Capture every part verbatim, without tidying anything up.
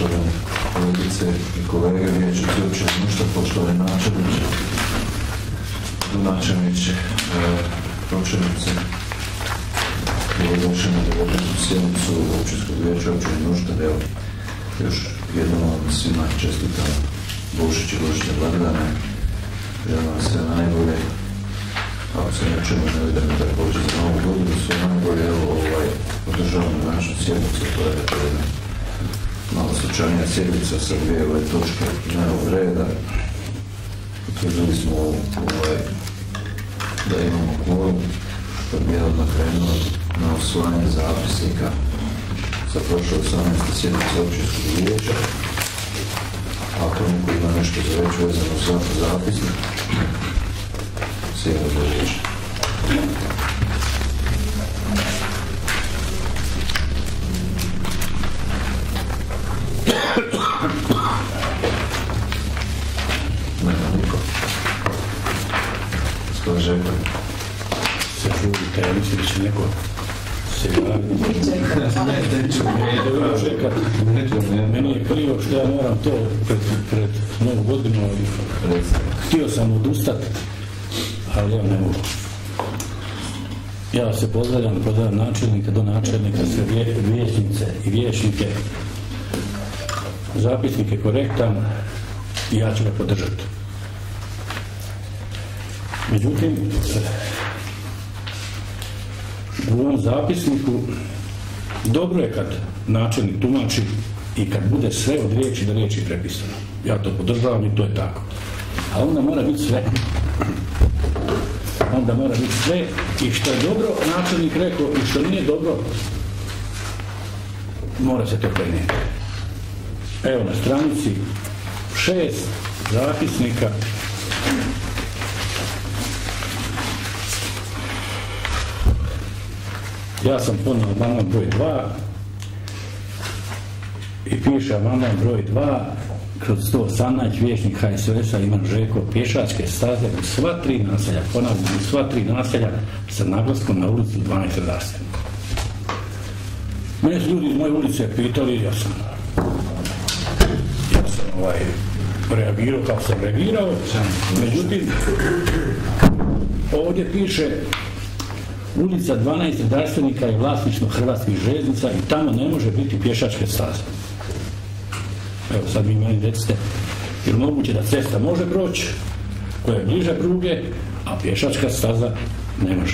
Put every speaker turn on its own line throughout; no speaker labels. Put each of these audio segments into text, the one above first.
poštovane kolegice i kolege, vijećnici općine Nuštar, poštovani načelniče, donačelniče, pročelnice, dobrodošli na devetu sjednicu općinskog vijeća općine Nuštar. Evo, još jednom vam svima čestitam Božić i božićne blagdane, želim vam sve najbolje. Ako se nečemu ne vidimo da je Bože za novu godinu, sve najbolje, evo, ovaj, održavamo našu sjednicu, to je jedna malo slučajnija sjednica sa dvije ove točke dnevnog reda. Utvrdili smo ovaj, da imamo kvorum, pa bi ja odmah krenuo na usvajanje zapisnika za prošle osamnaeste sjednice općinskog vijeća. Ako niko ima nešto za reći vezano za zapisnik, sjeda za riječ. Nema niko. Što želite?
Se žurite, ja mislim da će neko se javiti. Meni je krivo što ja moram to pred, pred novu godinu, ali htio sam odustati, ali ja ne mogu. Ja se pozdravljam, pozdravljam načelnika, do načelnika, sve vje, vijećnice i vijećnike. Zapisnik je korektan i ja ću ga podržati. Međutim, u ovom zapisniku dobro je kad načelnik tumači i kad bude sve od riječi do riječi prepisano. Ja to podržavam i to je tako. A onda mora biti sve. Onda mora biti sve i što je dobro načelnik rekao i što nije dobro, mora se to prenijeti. Evo na stranici šest zapisnika ja sam ponio amandman broj dva i piše amandman broj dva kroz sto osamnaest vijećnik H S S-a Ivan Željko, pješačke staze u sva tri naselja, ponavljam, u sva tri naselja sa naglaskom na ulicu dvanaest redarstvenika. Mene su ljudi iz moje ulice pitali, ja sam ja sam ovaj reagirao kako sam reagirao, međutim ovdje piše ulica dvanaest redarstvenika je vlasništvo Hrvatskih željeznica i tamo ne može biti pješačke staze. Evo sad vi meni recite, jer moguće da cesta može proći, koja je bliže pruge, a pješačka staza ne može.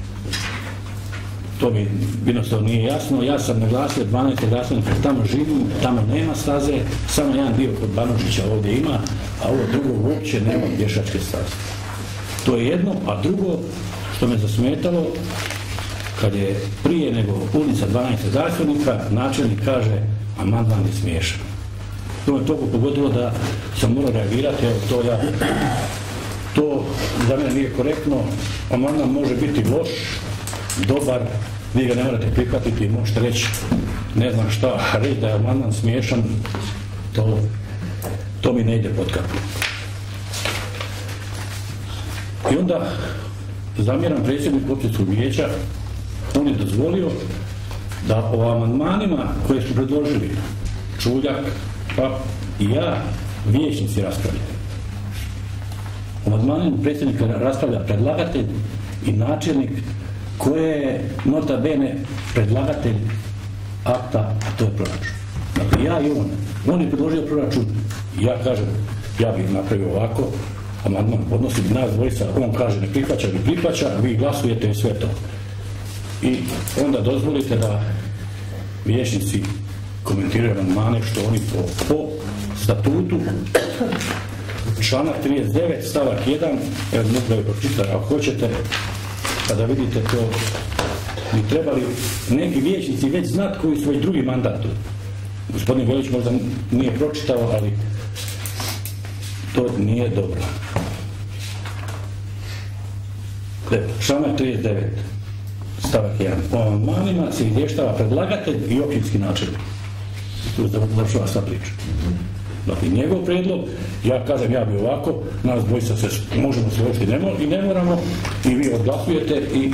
To mi jednostavno nije jasno. Ja sam naglasio dvanaest redarstvenika, tamo živim, tamo nema staze, samo jedan dio kod Banožića ovdje ima, a ovo drugo uopće nema pješačke staze. To je jedno, a drugo što me zasmetalo, kad je prije nego ulica dvanaest redarstvenika, načelnik kaže, amandman je smiješan. To me toliko pogodilo da sam morao reagirati, evo to ja, to za mene nije korektno, amandman može biti loš, dobar, vi ga ne morate prihvatiti, možete reći, ne znam šta, reći da je amandman smiješan, to, to mi ne ide pod kapu. I onda zamjeram predsjedniku općinskog vijeća, on je dozvolio da o amandmanima koje su predložili Čuljak, pa i ja, vijećnici raspravljaju. O amandmanima predsjednika raspravlja predlagatelj i načelnik koje je nota bene predlagatelj akta, a to je proračun. Dakle, ja i on. On je predložio proračun i ja kažem, ja bih napravio ovako, amandman podnosi nas dvojica, on kaže ne prihvaća, ne prihvaća, vi glasujete i sve to. I onda dozvolite da vijećnici komentiraju amandmane što oni po, po statutu članak trideset devet stavak jedan, evo mogu da je pročitati ako hoćete, kada vidite to, bi trebali neki vijećnici već znati koji su već drugi mandat. Gospodin Velić možda nije pročitao, ali to nije dobro. Članak trideset devet stavak jedan. O amandmanima se izvještava predlagatelj i općinski načelnik. Tu završava sva priča. Dakle, njegov prijedlog, ja kažem ja bi ovako, nas dvojica se možemo složiti i ne moramo, i vi odglasujete i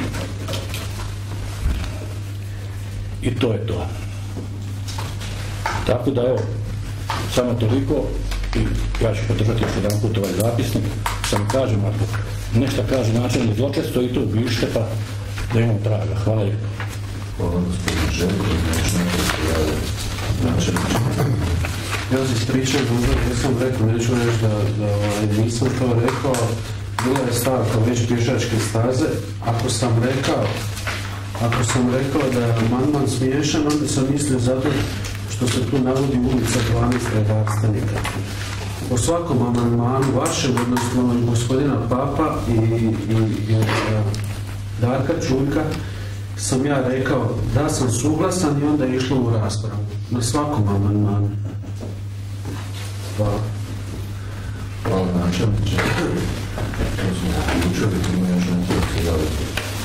i to je to. Tako da evo, samo toliko i ja ću podržati još jedan put ovaj zapisnik, samo kažem, ako nešto kaže načelnik zločesto i to ubište, pa da imam traga. Hvala lijepo.
Hvala gospodin Željko, nešto neko javlja načelnik.
Ja se ispričam, nisam rekao, neću reći da, da ovaj, nisam to rekao, bila je stavka već pješačke staze, ako sam rekao, ako sam rekao da je amandman smiješan, onda sam mislio zato što se tu navodi ulica dvanaest redarstvenika. Po svakom amandmanu vašem, odnosno gospodina Papa i, i, i Darka Čuljka, sam ja rekao da sam suglasan i onda je išlo u raspravu. Na svakom amandmanu. Hvala.
Hvala načelniče. To smo zaključili, ima još nešto da se javiti.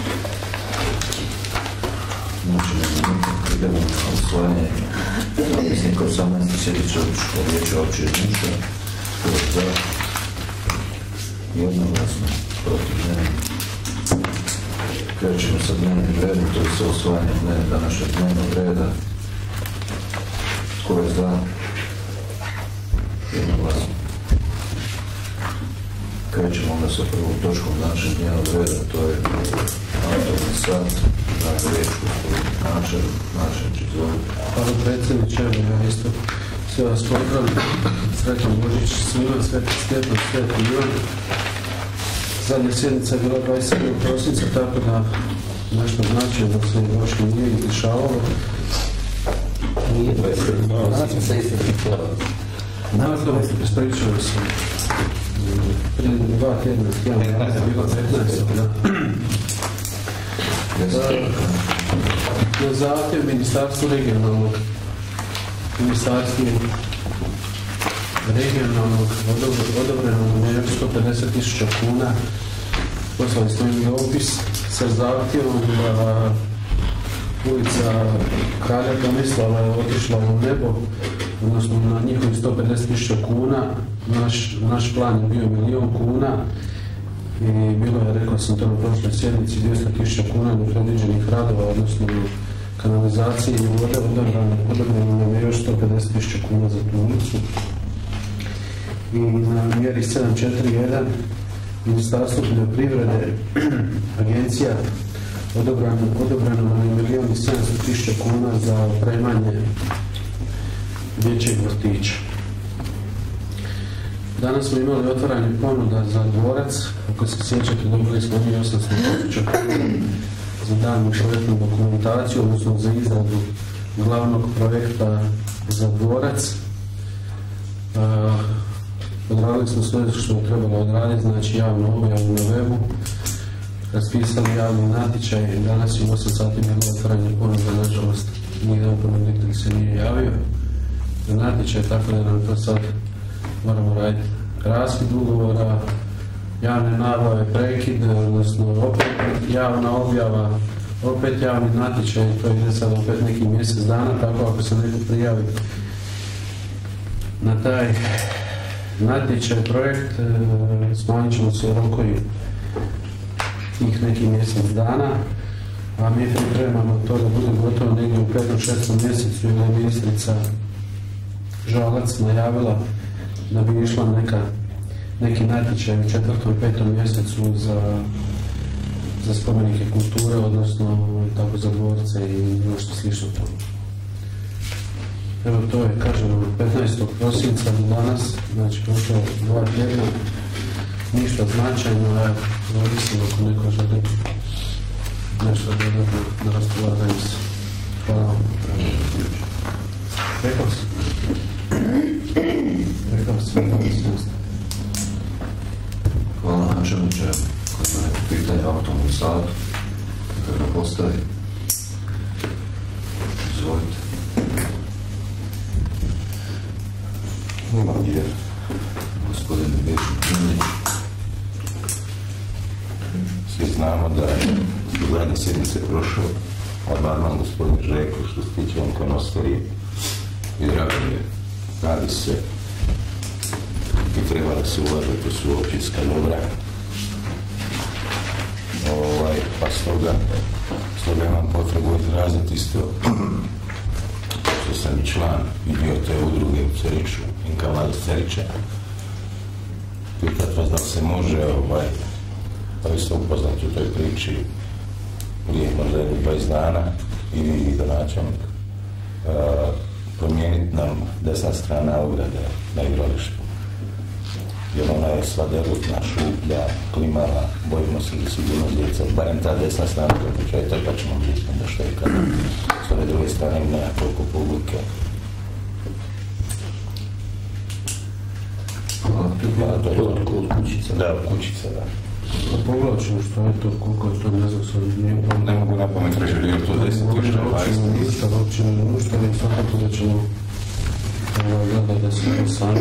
Znači, idemo na usvajanje zapisnika osamnaeste sjednice Općinskog vijeća općine Nušta. Ko je za? Jednoglasno, protiv ne. Krećemo sa dnevnim redom, to je sa usvajanjem današnjeg dnevnog reda. Ko je za? Jednoglasno. Krećemo onda sa prvom točkom današnjeg dnevnog reda, to je aktualni sat na Riječku, načel, načelnič, izvolite.
Hvala predsjedniče, ja isto sve vas pozdravljam. Sretan Božić svima, Sveti Stjepan, Sveti Ivan. Zadnja sjednica je bila dvadeset sedmog prosinca, tako da nešto značajno da se još nije izlišavalo.
Nije dvadeset sedmog prosinca, isto priklada.
Nakon, ispričao sam. Prije dva tjedna, tjedna, je bilo petnaestog Na zahtjev Ministarstvu regionalnog Ministarstvu regionalnog odobreno na sto pedeset tisuća kuna. Poslali smo im opis sa zahtjevom da ulica Kralja Tomislava je otišla u nebo, odnosno na njihovih sto pedeset tisuća kuna. Naš, naš plan je bio milijon kuna i bilo je, rekao sam to na prošloj sjednici, dvjesto tisuća kuna do predviđenih radova, odnosno kanalizacije i vode, odobreno nam je još sto pedeset tisuća kuna za tu ulicu. I na mjeri sedam četiri jedan Ministarstvo poljoprivrede, agencija, odobreno, odobreno nam je milijon i sedamsto tisuća kuna za opremanje dječjeg vrtića. Danas smo imali otvaranje ponuda za dvorac, ako se sjećate, dobili smo mi osamsto tisuća kuna za danu projektnu dokumentaciju, odnosno za izradu glavnog projekta za dvorac. Uh, odradili smo sve što je trebalo odraditi, znači javnu objavu na webu, raspisali javni natječaj, danas je u osam sati bilo otvaranje ponuda, nažalost nijedan ponuditelj se nije javio na natječaj, tako da nam to sad moramo raditi. Raskid ugovora, javne nabave, prekid, odnosno opet javna objava, opet javni natječaj, to ide sad opet neki mjesec dana, tako ako se neko prijavi na taj natječaj, projekt, smanjit ćemo se rokovi tih nekih mjesec dana, a mi pripremamo to da bude gotovo negdje u petom šestom mjesecu, jer je ministrica Žalac najavila da bi išla neka, neki natječaj u četvrtom i petom mjesecu za, za spomenike kulture, odnosno tako za dvorce i nešto slično to. Evo to je, kažem, petnaestog prosinca do danas, znači prošlo dva tjedna, ništa značajno, a ovisno ako neko želi nešto dodati na raspolaganju se. Hvala vam. Rekao sam. Rekao sam, rekao sam.
Hvala načelniče, koji ima neko pitanje o aktualnom satu, kada ga postavi. Izvolite.
Imam gdje.
Gospodin Bešin Kindić.
Svi znamo da je u zadnje sjednice prošao amandman gospodin Željko što se tiče onkonosterije i drago mi je, radi se i treba da se ulaže, to su općinska dobra. Ovaj, pa stoga, stoga imam potrebu izraziti isto što sam i član i dio te udruge u Ceriću, Inka Vlada Cerića. Pitat vas da se može, ovaj, pa vi ste upoznati u toj priči prije možda jedno dvadeset dana i vi i donačelnik, promijeniti nam desna strana ograde na igralištu. Jer ona je sva derutna, šuplja, klimala, bojimo se za sigurnost djeca, barem ta desna strana kako će to pa ćemo vidjeti da što je kada s ove druge strane nema toliko publike. Hvala, to je od kućica. Da, od kućica, da.
Poglavčimo što je to, koliko je to, ne znam sad, nije problem.
Ne mogu napamet reći, jer je to deset tisuća dvadeset tisuća.
Uopće ne nušta, ne svakako da ćemo gledati da se to sami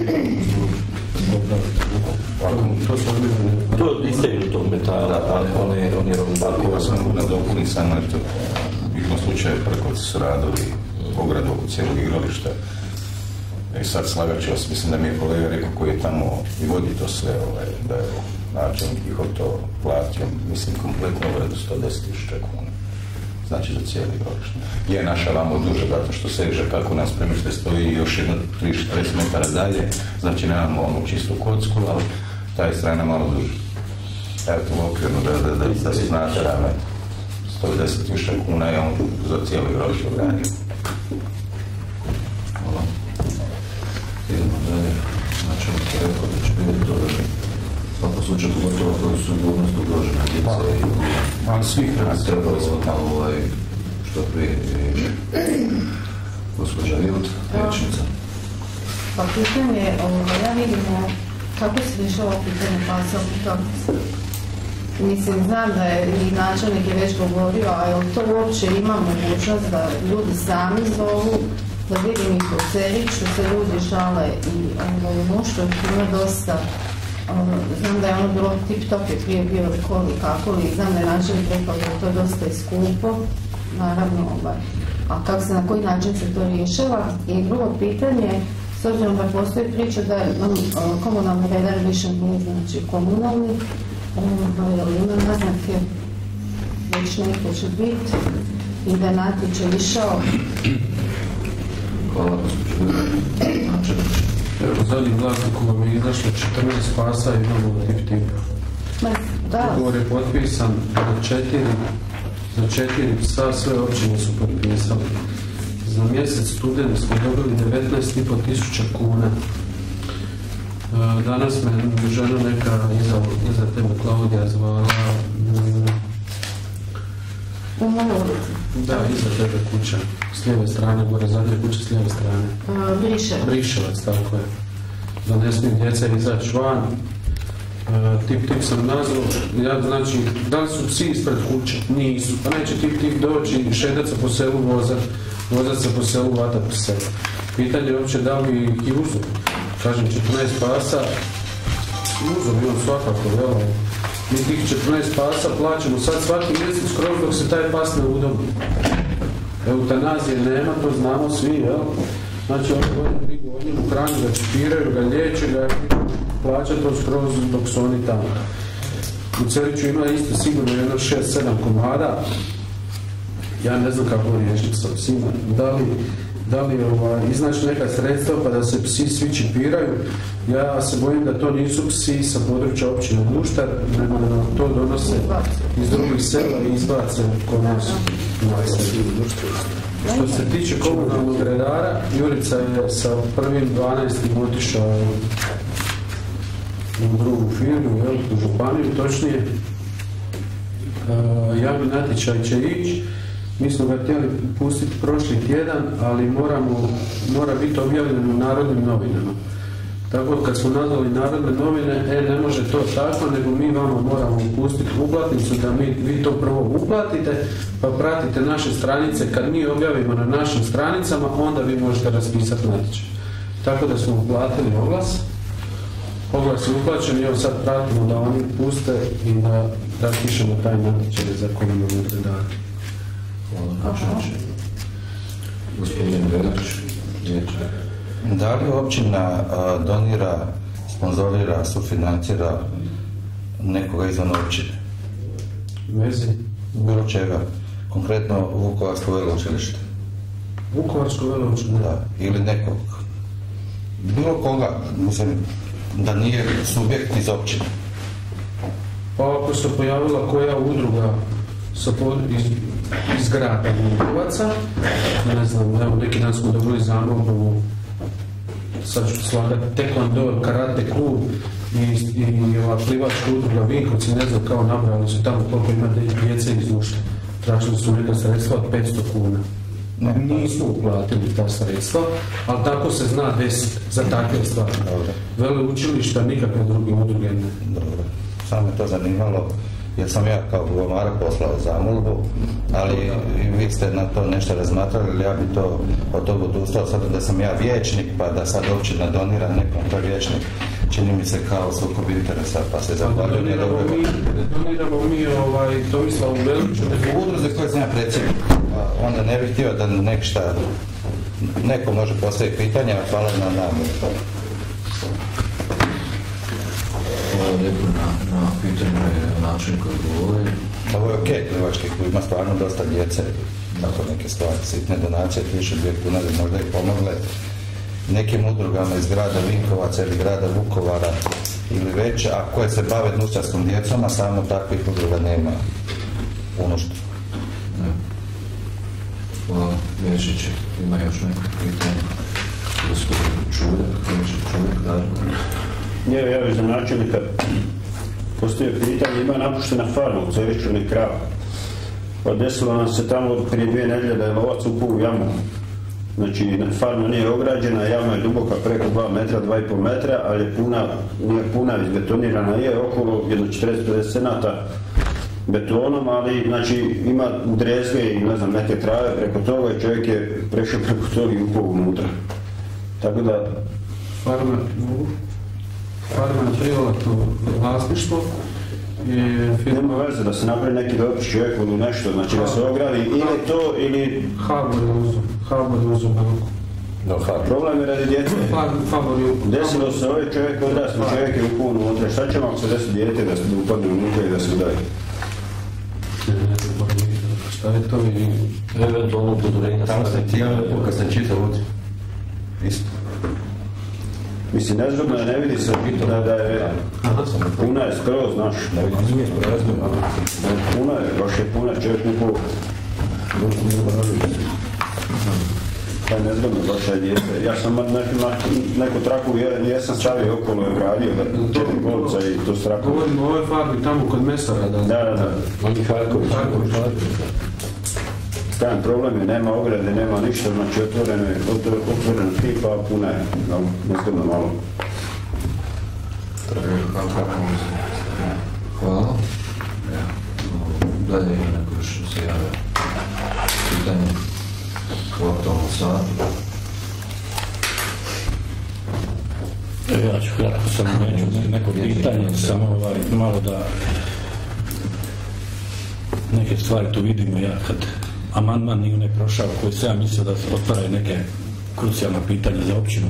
popraviti. To su odmjene.
To istaju tog metala, ali on je romba.
Ako sam nadopuni samo, eto, igrom slučaju prekoci su radili ogradu oko cijelog igrališta. I sad slagat ću vas, mislim da mi je kolega rekao koji je tamo i vodi to sve, ovaj, da je načelnik njihov to platio, mislim, kompletno ogradu sto deset tisuća kuna. Znači za cijeli igralište. Je naša vamo duže, zato što seže kako nas premište stoji još jedno trideset do četrdeset metara dalje, znači nemamo onu čistu kocku, ali ta je strana malo duže. Evo to okvirno da, da, da, da se znate ravno. sto deset tisuća kuna je on za cijelo igralište ogradio.
Hvala. Idemo dalje. Znači, on je rekao da će biti to svako slučaju pogotovo koji su sigurnost ugrožena djece i
ali svih nas
trebali smo tamo ovaj, što prije gospođa Rijut, liječnica.
Pa pitanje, ja vidimo kako se rješava pitanje pasa u putovnici. Mislim, znam da je i načelnik je već govorio, a je li to uopće ima mogućnost da ljudi sami zovu, da vidim ih u Ceriću, se ljudi žale i u Nuštru ima dosta. Znam da je ono bilo tip-top je prije bio koli kako li, znam da je načelnik rekao da je to dosta i skupo, naravno, ovaj. A kako se, na koji način se to rješava? I drugo pitanje, s obzirom da postoji priča da um, komunalni redar više nije znači komunalni, um, ima naznake, već neko će biti i da je natječaj išao.
Hvala gospođo načelnik.
Evo, zadnjim vlasnikom vam je izašlo četrnaest pasa i imamo tip-tip.
Da.
Ugovor je potpisan za četiri, za četiri psa, sve općine su potpisali. Za mjesec studeni smo dobili devetnaest i pol tisuća kuna. Danas me žena neka iza, iza tebe Klaudija zvala.
U mojoj ulici?
Da, iza tebe kuća, s lijeve strane, gore zadnje kuće s lijeve strane.
Uh, Briševac.
Briševac, tako je. Da ne smijem djeca izaći van. Uh, tip tip sam nazvao, ja znači, da li su psi ispred kuće? Nisu. Pa neće tip tip doći i šedat se po selu, vozat, vozat se po selu, vata po selu. Pitanje je uopće da li ih i uzu. Kažem, četrnaest pasa, uzu bi on svakako, jel? Mi tih četrnaest pasa plaćamo sad svaki mjesec skroz dok se taj pas ne udomi. Eutanazije nema, to znamo svi, jel? Znači, oni godine digu od njemu hranu, ga čipiraju, ga liječe, ga plaća to skroz dok su oni tamo. U Ceriću ima isto sigurno jedno šest sedam komada. Ja ne znam kako riješiti sa psima. Da li, da li ovaj, iznaći neka sredstva pa da se psi svi čipiraju. Ja se bojim da to nisu psi sa područja općine Nuštar, nego da to donose iz drugih sela i izbace kod nas. Što se tiče komunalnog redara, Jurica je sa prvim dvanaestim otišao u drugu firmu, jel, u županiju točnije. E, javni natječaj će ići. Mi smo ga htjeli pustiti prošli tjedan, ali moramo, mora biti objavljeno u Narodnim novinama. Tako kad smo nazvali Narodne novine, e ne može to tako, nego mi vama moramo upustiti uplatnicu da mi, vi to prvo uplatite, pa pratite naše stranice. Kad mi objavimo na našim stranicama, onda vi možete raspisati natječaj. Tako da smo uplatili oglas. Oglas je uplaćen i evo sad pratimo da oni puste i da raspišemo taj natječaj za komunalne redare.
Hvala načelniče. Gospodin Velić, dječak.
Da li općina a, donira, sponzorira, sufinancira nekoga izvan općine?
Vezi?
Bilo čega. Konkretno Vukovarsko veleučilište.
Vukovarsko veleučilište.
Da, ili nekog, bilo koga, mislim, da nije subjekt iz općine.
Pa ako se pojavila koja udruga sa pod, iz, iz grada Vukovaca, ne znam, evo neki dan smo dobili zamolbu, sad ću slagati, Taekwondo, karate klub i, i ova plivačka udruga Vinkovci, ne znam, kao nabrali su tamo koliko ima djece iz Nušta. Tražili su neka sredstva od petsto kuna. Ne, nismo uplatili ta sredstva, ali tako se zna desiti za takve stvari. Vele učilišta, nikakve druge udruge ne.
Dobro, samo je to zanimalo, jer sam ja kao glomara poslao zamolbu, ali vi ste na to nešto razmatrali, ja bi to od toga odustao, sad da sam ja vijećnik, pa da sad općina donira nekom to vijećnik, čini mi se kao sukob interesa, pa se zahvaljujem.
Doniramo mi, doniramo mi ovaj, Tomislavu Veliću.
U udruzi koje sam ja predsjednik, onda ne bih htio da nekšta, neko može postaviti pitanja, a hvala na namu.
Hvala lijepo na, na pitanju i način koji govori.
Ovo je okej, plivački klub ima stvarno dosta djece, tako neke stvari, sitne donacije, tisuću dvije kuna bi možda i pomogle nekim udrugama iz grada Vinkovaca ili grada Vukovara ili već, a koje se bave nušćarskom djecom, a samo takvih udruga nema u Nuštru.
Hvala, Vješić, ima još neko pitanje? Gospodin Čuljak, Vješić Čuljak, Darko.
Nije, ja bih za načelnika postavio pitanje, ima napuštena farma u Cevičuni krav. Pa desilo nam se tamo prije dvije nedjelje da je lovac upao u jamu. Znači, farma nije ograđena, jama je duboka preko dva metra, dva i pol metra, ali je puna, nije puna, izbetonirana je okolo jedno četrdeset do pedeset senata betonom, ali znači ima drezge i ne znam neke trave preko toga i čovjek je prešao preko toga i upao unutra. Tako da...
Farma, farma je privatno vlasništvo.
Nema veze da se napravi neki dobar čovjek ili nešto, znači da se ogradi ili to ili...
Habor je uzom, Habor je uzom banku.
Problem je radi djece. Desilo se ovaj čovjek odrasli, čovjek je upao unutra. Šta ćemo ako se desi dijete da se upadne unutra i da se udaje?
Šta je to i...
Eventualno upozorenja.
Tamo se cijelo, kad se čita vodi. Isto.
Mislim, nezgodno je, ne vidi se da, da je... Puna je skroz, znaš. Puna je, baš je puna, čovjek upao. Pa je nezgodno, baš je djete. Ja sam neku traku, jesam stavio okolo i ogradio, četiri kolca i to straku.
Govorimo o ovoj farbi tamo kod mesara. Da,
da, da.
Oni Harković.
Stajan problem je, nema ograde, nema ništa, znači otvoreno je, otvoreno tipa, a puna je, nezgodno malo.
Hvala. Dalje ima neko što se javlja. Pitanje u aktualnom satu.
Evo ja ću kratko samo neću neko pitanje, samo ovaj, malo da neke stvari tu vidimo ja kad amandman nije ne prošao koji se ja mislio da se otvaraju neke krucijalna pitanja za općinu,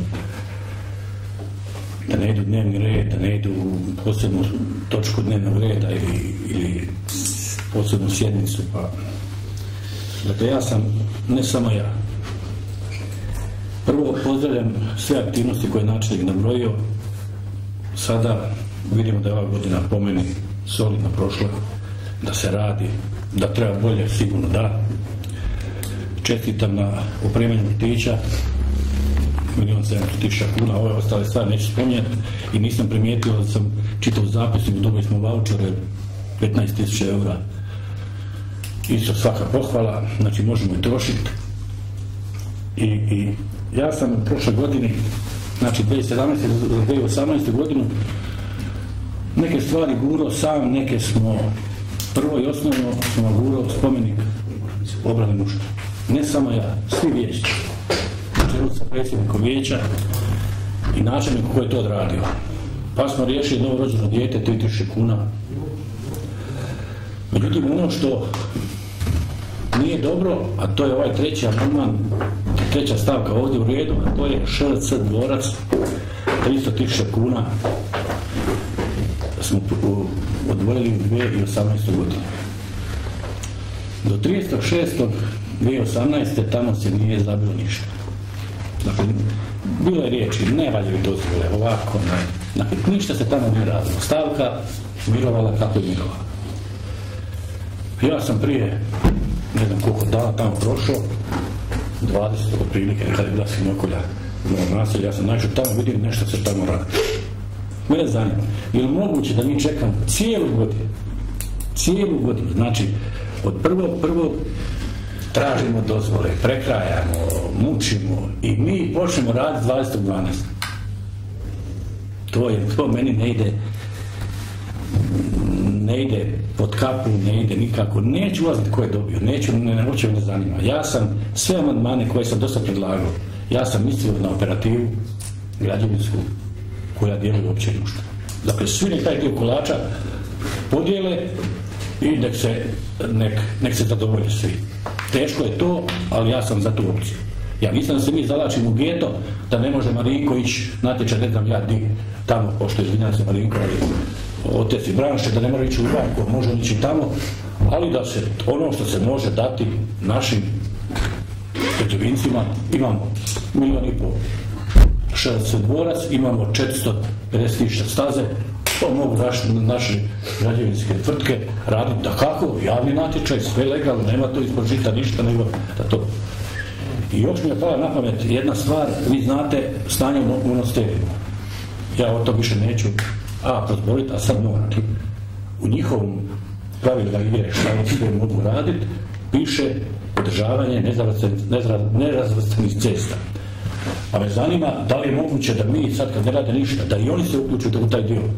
da ne idu dnevni red, da ne idu u posebnu točku dnevnog reda ili, ili posebnu sjednicu. Pa dakle ja sam, ne samo ja, prvo pozdravljam sve aktivnosti koje je načelnik nabrojio. Sada vidimo da je ova godina po meni solidno prošla, da se radi, da treba bolje, sigurno da. Čestitam na opremanju vrtića, milijon sedamsto tisuća kuna, ove ostale stvari neću spominjati i nisam primijetio da sam čitao zapisnik, dobili smo vaučere petnaest tisuća eura. Isto svaka pohvala, znači možemo i trošiti. I, i ja sam u prošle godini, znači dvije tisuće sedamnaeste do dvije tisuće osamnaeste godinu, neke stvari gurao sam, neke smo, prvo i osnovno smo gurao spomenik obrane Nuštra. Ne samo ja, svi vijećnici. Znači sa predsjednikom vijeća i načelnikom koji je to odradio. Pa smo riješili novorođeno dijete, tri tisuće kuna. Međutim, ono što nije dobro, a to je ovaj treći amandman, treća stavka ovdje u redu, a to je Š C dvorac, tristo tisuća kuna smo odvojili u dvije tisuće osamnaestoj godini. Do tridesetog šestog dvije tisuće osamnaeste. tamo se nije zabilo ništa. Dakle, bilo je riječi, ne valjaju dozvole, ovako, ne. Dakle, ništa se tamo nije radilo. Stavka mirovala kako je mirovala. Ja sam prije, ne znam koliko dana tamo prošao, dvadeset otprilike, nekada je bila Svinjokolja u mojom naselju, ja sam našao tamo, vidim nešto se tamo radi. Mene zanima, je li moguće da mi čekamo cijelu godinu, cijelu godinu, znači od prvog prvog tražimo dozvole, prekrajamo, mučimo i mi počnemo raditi dvadesetog dvanaestog To je, to meni ne ide, ne ide pod kapu, ne ide nikako. Neću ulaziti ko je dobio, neću, ne, ne, uopće me ne zanima. Ja sam sve amandmane koje sam dosta predlagao, ja sam mislio na operativu građevinsku koja djeluje uopće društvo. Dakle, svi nek taj dio kolača podijele i nek se, nek, nek se zadovolje svi. Teško je to, ali ja sam za tu opciju. Ja nisam da se mi zalačimo u geto, da ne može Marinko ići natječaj, ne znam ja di, tamo, pošto izvinjam se Marinko, ali otec i branše, da ne mora ići u Ivanko, može ići tamo, ali da se ono što se može dati našim građevincima, imamo milijon i pol šezdeset dvorac, imamo četiristo pedeset tisuća staze, to mogu naše, naše građevinske tvrtke raditi, da kako, javni natječaj, sve legalno, nema to ispod žita ništa, nego da to. I još mi je pala na pamet jedna stvar, vi znate stanje u monasterijima. Ja o to više neću a prozboriti, a sad moram. U njihovom pravilima igre šta oni sve mogu raditi, piše održavanje nerazvrstanih cesta. Pa me zanima da li je moguće da mi sad kad ne rade ništa, da i oni se uključuju u taj dio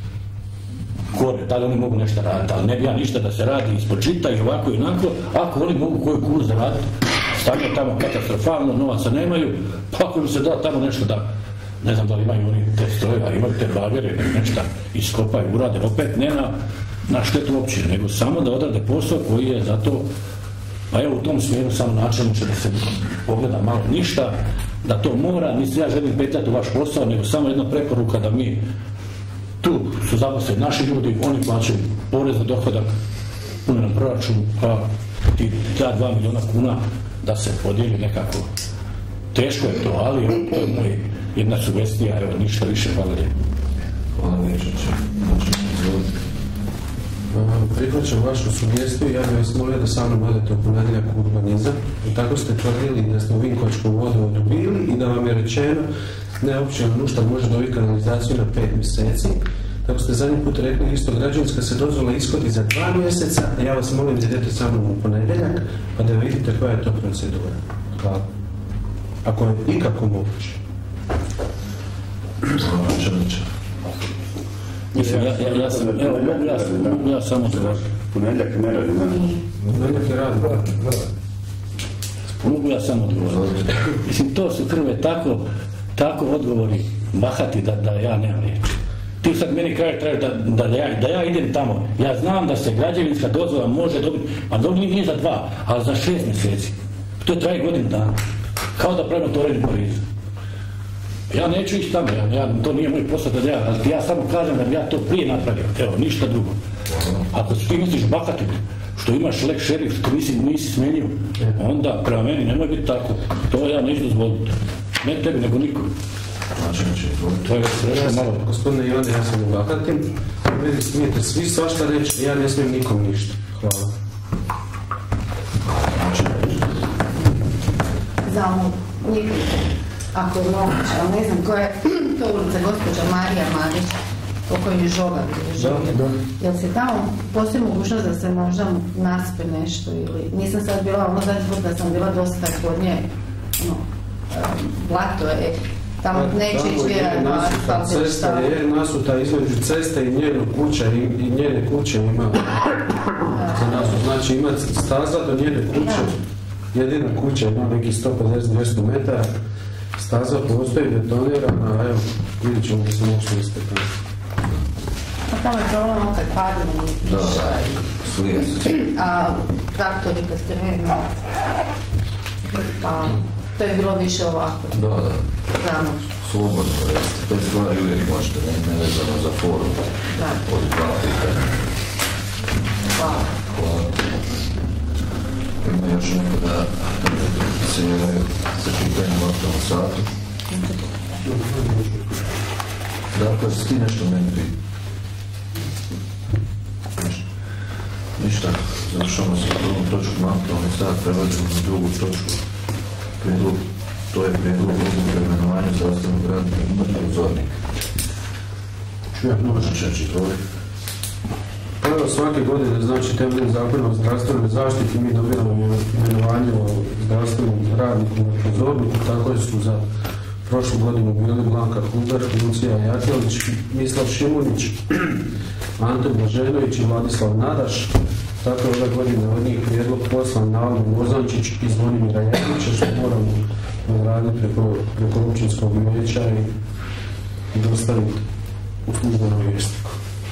gore, da li oni mogu nešto raditi, ali ne bi ja ništa da se radi ispod žita i ovako i onako, ako oni mogu koju kuru zaraditi, stanje tamo katastrofalno, novaca nemaju, pa ako im se da tamo nešto da, ne znam da li imaju oni te strojeva, imaju te bagere, nešto iskopaju, urade, opet ne na, na štetu općine, nego samo da odrade posao koji je za to, pa evo u tom smjeru samo načelniče da se pogleda malo ništa, da to mora, nisam ja želim petljati u vaš posao, nego samo jedna preporuka da mi tu su zaposleni naši ljudi, oni plaćaju porez na dohodak, pune nam proračun, pa ti ta dva miliona kuna da se podijeli nekako. Teško je to, ali to je moj jedna sugestija, evo ništa više, hvala lijepo.
Hvala Večeće.
Prihvaćam vašu sugestiju, ja bih vas molio da sa mnom odete u ponedjeljak u urbanizam. I tako ste tvrdili da ste u Vinkovačkom vodovodu bili i da vam je rečeno ne općina Nušta može dobiti kanalizaciju na pet mjeseci. Tako ste zadnji put rekli isto, građevinska se dozvola ishodi za dva mjeseca, a ja vas molim da idete sa mnom u ponedjeljak pa da vidite koja je to procedura. Hvala. Ako je ikako moguće.
Hvala Čelića.
Mislim, ja, ja, ja sam, evo, mogu ja, mogu ja samo odgovoriti.
Ponedjeljak ne radi, ne?
Ponedjeljak je radi,
mogu ja samo odgovoriti. Mislim, to su krve tako, tako odgovori bahati da, da ja nemam riječi. Ti sad meni kažeš da, da, da, ja, da ja idem tamo. Ja znam da se građevinska dozvola može dobiti, a dobiti nije za dva, ali za šest mjeseci. To je traje godinu dana. Kao da pravimo to redni Parizu. Ja neću ići tamo, ja, ja, to nije moj posao da ja, ali ja samo kažem da bi ja to prije napravio, evo, ništa drugo. Ako ti misliš bahati, što imaš lek šerif, što nisi, nisi smenio, onda prema meni nemoj biti tako. To ja neću dozvoliti. Ne tebi, nego nikom. To je sve malo.
Gospodine Ivane, ja sam u bahatim. Vi smijete svi svašta reći, ja ne smijem nikom ništa. Hvala.
Za ovu nikom. Ako je moguće, ali ne znam koja je to ulica, gospođa Marija Marić, po kojoj je žoga živio. Jel se tamo postoji mogućnost da se možda naspe nešto ili... Nisam sad bila, ono zadnji put da sam bila dosta kod nje, ono, blato je, tamo neće ići vjerojatno asfalt.
Cesta je nasuta između ceste i njene kuće, i, i njene kuće ima za nasuta. Znači ima staza do njene kuće, jedina kuća ima nekih sto pedeset do dvjesto metara. Staza postoji betonirana, a evo, vidjet ćemo da se moći isteka.
A tamo je problem kad padne i piša. A traktori kad krenu. Pa to je bilo više ovako.
Da, da.
Znamo.
Slobodno, jeste. Te stvari uvijek možete, ne vezano za forum.
Da.
Od dva pitanja.
Hvala.
Hvala. Ima još neko da se javaju sa pitanjem u aktualnom satu. Dakle, si ti nešto meni bi? Ništa. Završamo se prvom točku aktualni sat, prelazimo na drugu točku. Prijedlog, to je prijedlog odluke o imenovanju zdravstvenog radnika nadzornika. Čujem, možeš reći, tvoj.
Pa evo, svake godine, znači, temeljem zakona o zdravstvenoj zaštiti mi dobijamo imenovanje o zdravstvenom radniku na nadzorniku, tako su za prošlu godinu bili Blanka Huber, Lucija Jakelić, Mislav Šimunić, Ante Blaženović i Vladislav Nadaš. Tako je ove godine od njih prijedlog poslan na Albu Lozančić i Zvonimira Jelića, što moramo odraditi preko, preko općinskog vijeća i dostaviti u službenom vijestiku.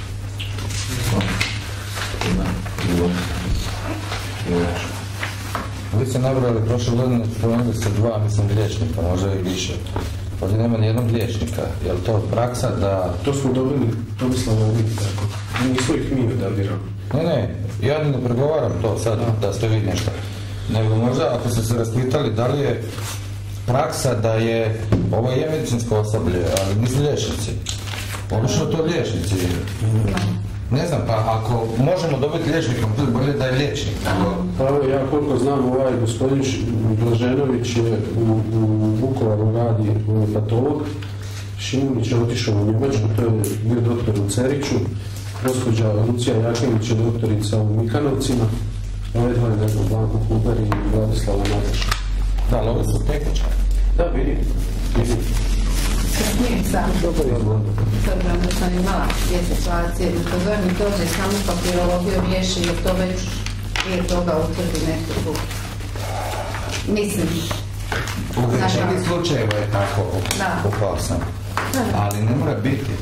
Vi ste nabrali prošle godine, spomenuli ste dva, mislim, liječnika, možda i više. Ovdje nema nijednog liječnika. Je li to praksa da...
To smo dobili Tomislava Uvijek, tako. Nisu ih mi odabirali.
Ne, ne, ja ne pregovaram to sad da, da ste vi nešto. Nego možda, ako ste se raspitali, da li je praksa da je, ovo je medicinsko osoblje, ali nisu liječnici. Obično to liječnici. Ne znam, pa ako možemo dobiti liječnika, bolje da je liječnik.
Pa ja koliko znam, ovaj gospodin Blaženović je u, u Vukovaru radi patolog, Šimunić je otišao u Njemačku, to je bio doktor u Ceriću, gospođa Lucija Jakelić je doktorica u Mikanovcima, ove dva je nekog Blanko Huber i Vladislava Nadaša.
Da, ali ove su tehničke.
Da, vidim. vidim.
Smijem sam, s obzirom da sam imala dvije situacije, upozornik dođe samo papirologiju riješi jer to već prije toga utvrdi nešto tu. Mislim.
U većini slučajeva je tako, upao sam. Ali ne mora biti.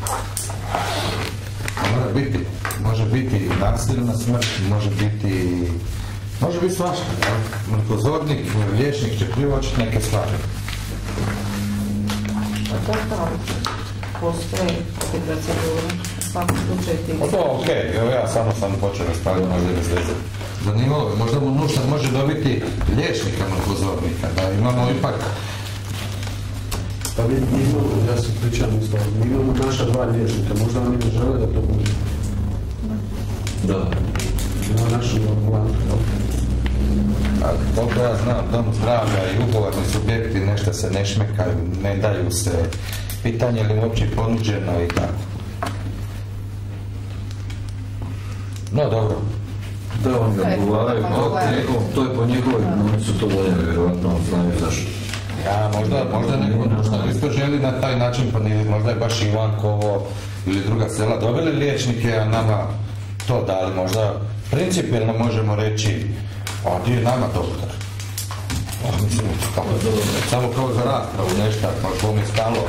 Ne mora biti. Može biti nasilna smrt, može biti... Može biti svašta. Pozornik, liječnik će privočiti neke stvari.
To je to. Postoje te procedure. U svakom slučaju ti...
O to, okej. Okay. Evo ja samo sam počeo raspravljati, možda bez veze. Zanimalo je, možda mu nužno može dobiti liječnika na pozornika, da imamo ipak...
Pa mi imamo, ja se pričam isto, mi imamo naša dva liječnika, možda oni ne žele da to bude.
Da.
Na našem planu.
Ali koliko ja znam, dom zdravlja i ugovorni subjekti nešto se ne šmekaju, ne daju se pitanje ili uopće ponuđeno i tako. No dobro.
Da, oni ga odgovaraju, to je po njegovoj, oni su to voljeli, vjerojatno znaju zašto.
Ja, možda, možda neko možda isto želi na taj način, pa nije, možda je baš Ivankovo ili druga sela dobili liječnike, a nama to dali, možda principijelno možemo reći, a ti je nama doktor. O, mislim, kao, samo kao za raspravu nešto, pa ko mi stalo.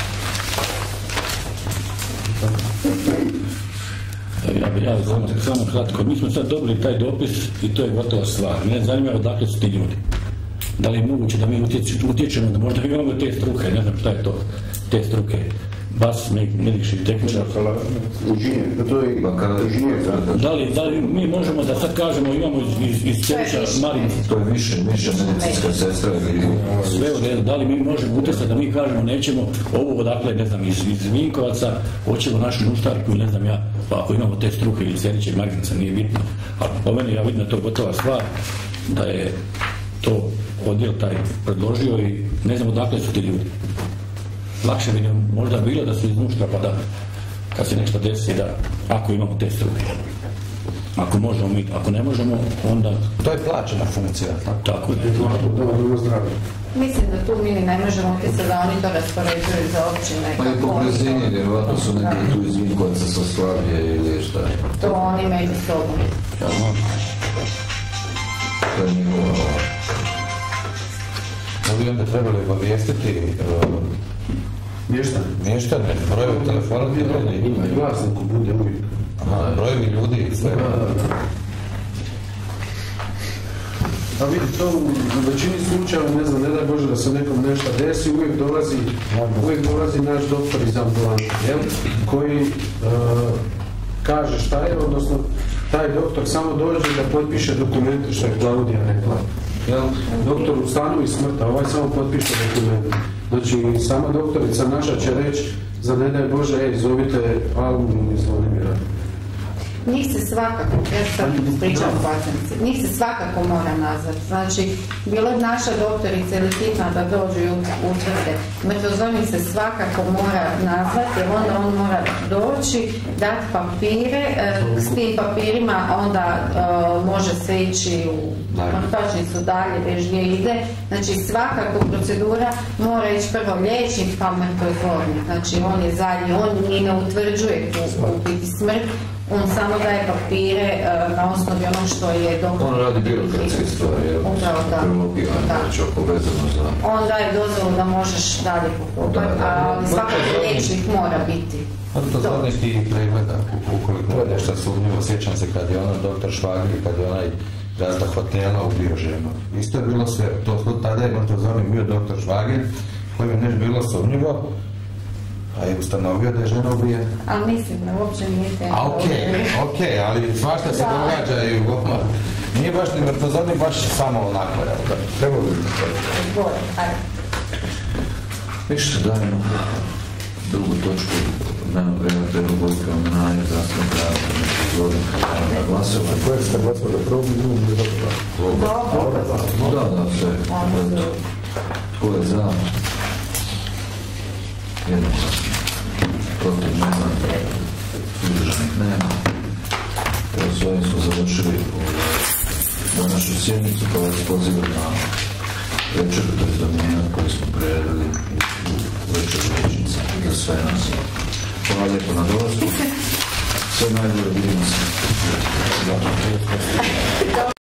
Ja bih ja samo, samo kratko, mi smo sad dobili taj dopis i to je gotova stvar. Mene zanima odakle su ti ljudi. Da li je moguće da mi utječemo, da možda imamo te struke, ne znam šta je to, te struke. Bas, medični tehničar.
Inženjer, to je inženjer.
Da li, da li mi možemo da sad kažemo imamo iz, iz, iz Cerića Marin?
To je više, više medicinska sestra ili...
Sve od redu, da li mi možemo utjecati da mi kažemo nećemo ovo odakle, ne znam, iz, iz Vinkovaca, hoćemo našu nuštarku, ne znam ja, pa ako imamo te struke ili Cerića i Marinca, nije bitno. Ali po meni ja vidim da to je gotova stvar, da je to odjel taj predložio i ne znam odakle su ti ljudi. Lakše bi nam možda bilo da su iz nuštra, pa da kad se nešto desi, da ako imamo te struke. Ako možemo mi, ako ne možemo, onda...
To je plaćena funkcija.
Tako je.
Mislim da tu mi ne možemo utjecati da oni to raspoređuju za općine.
Pa i po blizini, vjerovatno su neki tu iz Vinkovaca sa Slavije ili šta.
To oni među sobom.
To je njegova...
Da bi onda trebali obavijestiti
Mještane.
Mještane, brojevi telefona ti ljudi.
Ima i vlasniku bude uvijek.
Aha, brojevi ljudi i sve.
A vidi, to u većini slučajeva, ne znam, ne daj Bože da se nekom nešto desi, uvijek dolazi, uvijek dolazi naš doktor iz ambulante, jel? Koji uh, kaže šta je, odnosno taj doktor samo dođe da potpiše dokumente što je Klaudija rekla. Jel? Doktor ustanovi smrta, ovaj samo potpiše dokumente. Znači, sama doktorica naša će reći za ne daj Bože, ej, zovite Alunu iz Zvonimira.
Njih se svakako, ja sad pričam o pacijentici, njih se svakako mora nazvati. Znači, bilo je naša doktorica ili hitna da dođu i utvrde. Mrtvozornik se svakako mora nazvati, jer onda on mora doći, dati papire, s tim papirima onda uh, može se ići u mrtvačnicu dalje, već gdje ide. Znači, svakako procedura mora ići prvo liječnik, pa mrtvozornik. Znači, on je zadnji, on ni ne utvrđuje tu upiti smrt. On samo daje papire uh, na osnovi ono što je doktor.
On radi birokratske stvari, jel?
Upravo da.
Znači, oko vezano za...
On daje dozvolu da možeš dalje pokupati, ali svakako liječnik mora biti.
Mrtvozornik i pregleda, ukoliko je nešto sumnjivo, sjećam se kad je ono doktor Švagri, kad je onaj gazda hotela ubio ženu. Isto je bilo sve, to tada je mrtvozornik bio doktor Švagri, koji je nešto bilo sumnjivo, a je ustanovio da je žena ubijena.
Ali mislim da uopće nije tema.
A okej, okay, okej, okay, ali svašta se događa i u nije baš ni mrtvozornik, baš samo onako, jel? Treba bi to.
Ajde.
Ništa, dajemo drugu točku dnevnog reda prijedlog odluke o imenovanju zdravstvenog radnika mrtvozornika na glasovanje.
Koje ste glasovali da probu i drugu je dobro?
Da, da, sve. Ko je za? Jednoglasno. Protiv nema, suzdržanih nema. Evo s ovim smo završili današnju sjednicu, pa vas pozivam na večer, to je domijenat koji smo priredili u večer večnice za sve nas. Hvala lijepo na dolazku. Sve najbolje, vidimo se.